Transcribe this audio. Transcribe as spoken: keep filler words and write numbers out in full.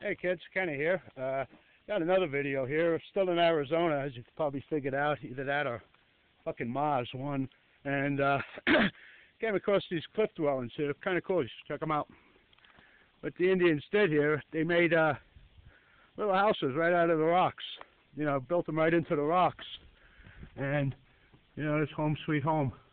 Hey kids, Kenny here. Uh, got another video here. Still in Arizona, as you probably figured out. Either that or fucking Mars one. And uh, came across these cliff dwellings here. Kind of cool. You should check them out. What the Indians did here, they made uh, little houses right out of the rocks. You know, built them right into the rocks. And, you know, it's home sweet home.